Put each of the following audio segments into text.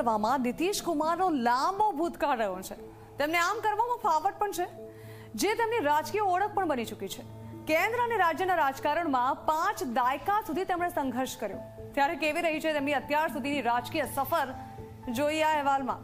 કરવામાં નીતિશ કુમારનો લાંબો ભૂતકાળ રહ્યો છે। તેમને આમ કરવામાં ફાવટ પણ છે, જે તેમની રાજકીય ઓળખ પણ બની ચૂકી છે। કેન્દ્ર અને રાજ્યના રાજકારણમાં 5 દાયકા સુધી તેમણે સંઘર્ષ કર્યો। ત્યારે કેવી રહી છે તેમની અત્યાર સુધીની રાજકીય સફર, જોઈએ આ અહેવાલમાં।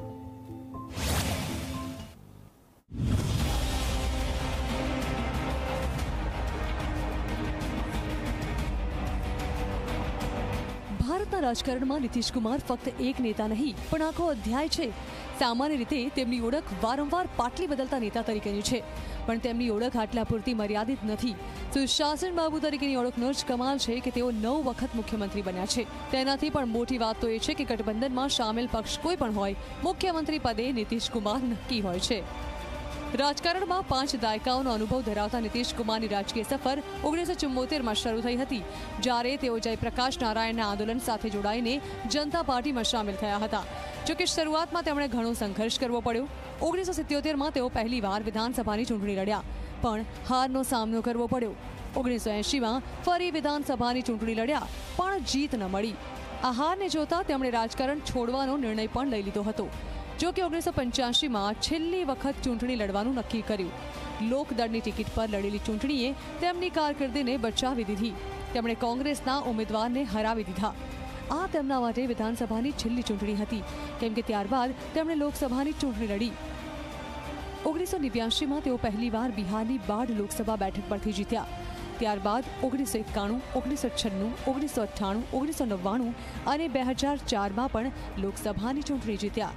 ભારતના રાજકારણમાં નીતિશ કુમાર ફક્ત એક નેતા નહીં પણ આખો અધ્યાય છે। સામાન્ય રીતે તેમની ઓળખ વારંવાર પાટલી બદલતા નેતા તરીકેની છે, પણ તેમની ઓળખ આટલા પૂરતી મર્યાદિત નથી। સુશાસન બાબુ તરીકેની ઓળખનો જ કમાલ છે કે તેઓ 9 વખત મુખ્યમંત્રી બન્યા છે। તેનાથી પણ મોટી વાત તો એ છે કે ગઠબંધનમાં સામેલ પક્ષ કોઈ પણ હોય, મુખ્યમંત્રી પદે નીતિશ કુમાર નક્કી હોય છે। રાજકારણમાં 5 દાયકાઓનો અનુભવ ધરાવતા નીતિશ કુમારની રાજકીય સફર 1974માં શરૂ થઈ હતી, જ્યારે તેઓ જયપ્રકાશ નારાયણના આંદોલન સાથે જોડાઈને જનતા પાર્ટીમાં સામેલ થયા હતા। જોકે શરૂઆતમાં તેમણે ઘણો સંઘર્ષ કરવો પડ્યો। 1977માં તેઓ પહેલીવાર વિધાનસભાની ચૂંટણી લડ્યા, પણ હારનો સામનો કરવો પડ્યો। 1980માં ફરી વિધાનસભાની ચૂંટણી લડ્યા, પણ જીત ન મળી। આ હારને જોતા તેમણે રાજકારણ છોડવાનો નિર્ણય પણ લઈ લીધો હતો। જો કે 1985માં છેલ્લી વખત ચૂંટણી લડવાનું નક્કી કર્યું। લોકદળની ટિકિટ પર લડેલી ચૂંટણીએ તેમની કારકિર્દીને બચાવી દીધી। તેમણે કોંગ્રેસના ઉમેદવારને હરાવી દીધા। આ તેમના માટે વિધાનસભાની છેલ્લી ચૂંટણી હતી, કેમ કે ત્યારબાદ તેમણે લોકસભાની ચૂંટણી લડી। 1989માં તેઓ પહેલીવાર બિહારની 12 લોકસભા બેઠક પરથી જીત્યા। ત્યારબાદ 1991, 1996, 1998, 1999 અને 2004માં પણ લોકસભાની ચૂંટણી જીત્યા।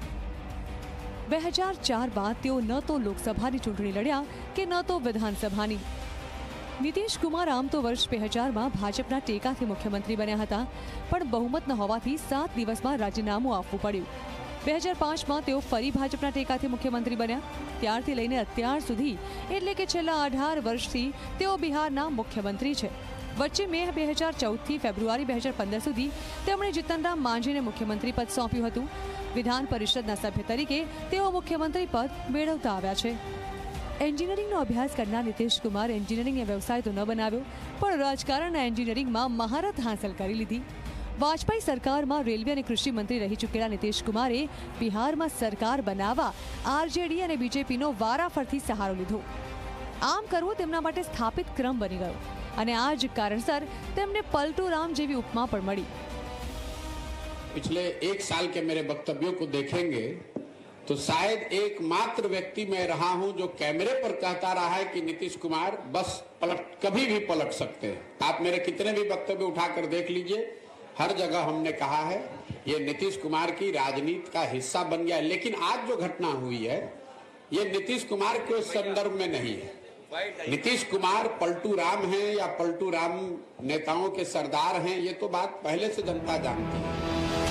2004 બાદ તેઓ ન તો લોકસભાની ચૂંટણી લડ્યા કે ન તો વિધાનસભાની। નીતિશ કુમાર આમ તો વર્ષ 2000માં ભાજપના ટેકાથી મુખ્યમંત્રી બન્યા હતા, પણ બહુમત ન હોવાથી 7 દિવસમાં રાજીનામું આપવું પડ્યું। 2005માં તેઓ ફરી ભાજપના ટેકાથી મુખ્યમંત્રી બન્યા। ત્યારથી લઈને અત્યાર સુધી, એટલે કે છેલ્લા 18 વર્ષથી તેઓ બિહારના મુખ્યમંત્રી છે। વચ્ચે મે 2014થી ફેબ્રુઆરી 2015 સુધી તેમણે જીતનરામ માંઝીને મુખ્યમંત્રી પદ સોંપ્યું હતું। વિધાન પરિષદના સભ્ય તરીકે તેઓ મુખ્યમંત્રી પદ મેળવતા આવ્યા છે। એન્જિનિયરિંગનો અભ્યાસ કરનાર નીતિશ કુમાર એન્જિનિયરિંગને વ્યવસાય તો ન બનાવ્યો, પણ રાજકારણના એન્જિનિયરિંગમાં મહારત હાંસલ કરી લીધી। વાજપેયી સરકારમાં રેલવે અને કૃષિ મંત્રી રહી ચૂકેલા નીતિશ કુમારે બિહારમાં સરકાર બનાવવા આરજેડી અને બીજેપીનો વારાફરતી સહારો લીધો। આમ કરવું તેમના માટે સ્થાપિત ક્રમ બની ગયો, અને આ જ કારણસર તેમને પલટू राम જેવી ઉપમા પણ મળી। पिछले 1 साल के मेरे वक्तव्यों को देखेंगे तो शायद एकमात्र व्यक्ति मैं रहा हूं जो कैमरे पर कहता रहा है कि नीतीश कुमार बस कभी भी पलट सकते हैं। आप मेरे कितने भी वक्तव्य उठाकर देख लीजिए, हर जगह हमने कहा है ये नीतीश कुमार की राजनीति का हिस्सा बन गया। लेकिन आज जो घटना हुई है ये नीतीश कुमार के संदर्भ में नहीं है। नीतीश कुमार पलटू राम हैं या पलटू राम नेताओं के सरदार हैं, ये तो बात पहले से जनता जानती है।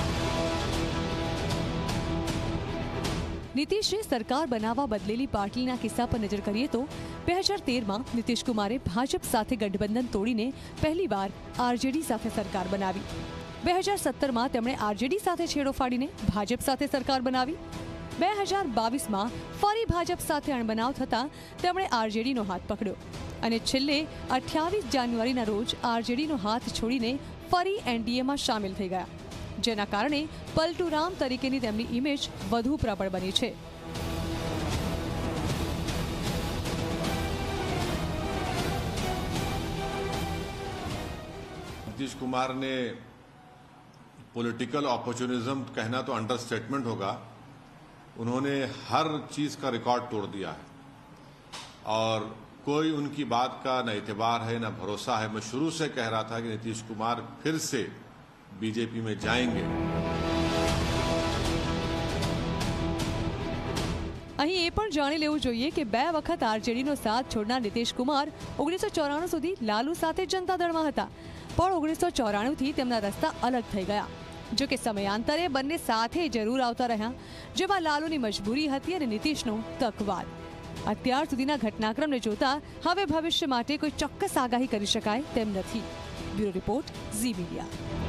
નીતિશે સરકાર બનાવવા બદલેલી પાટલીના કિસ્સા પર નજર કરીએ તો 2013માં નીતિશ કુમારે ભાજપ સાથે ગઠબંધન તોડીને પહેલીવાર આરજેડી સાથે સરકાર બનાવી। 2017માં તેમણે આરજેડી સાથે છેડો ફાડીને ભાજપ સાથે સરકાર બનાવી। 2022માં ફરી ભાજપ સાથે અણબનાવ થતાં તેમણે આરજેડીનો હાથ પકડ્યો, અને છેલ્લે 28 જાન્યુઆરીના રોજ આરજેડીનો હાથ છોડીને ફરી એનડીએમાં સામેલ થઈ ગયા, જેના કારણે પલટू राम તરીકેની તેમની ઇમેજ વધુ પ્રબળ બની છે। नीतीश कुमार ने पॉलिटिकल अपॉर्चुनिज्म कहना तो अंडरस्टेटमेंट होगा। उन्होंने हर चीज का रिकॉर्ड तोड़ दिया है, और कोई उनकी बात का न एतबार है न भरोसा है। मैं शुरू से कह रहा था कि नीतीश कुमार फिर से बीजेपी में जाएंगे। અહીં એ પણ જાણી લેવું જોઈએ કે 2 વખત આરજેડીનો સાથ છોડનાર નીતિશ કુમાર 1994 સુધી લાલુ સાથે જનતા દળમાં હતા, પણ 1994થી તેમના રસ્તા અલગ થઈ ગયા। જો કે સમયાંતરે બંને સાથે જરૂર આવતા રહ્યા, જેમાં લાલુની મજબૂરી હતી અને નીતિશનો તકવાદ। અત્યાર સુધીના ઘટનાક્રમને જોતા હવે ભવિષ્ય માટે કોઈ ચોક્કસ આગાહી કરી શકાય તેમ નથી। Bureau report, Zee media.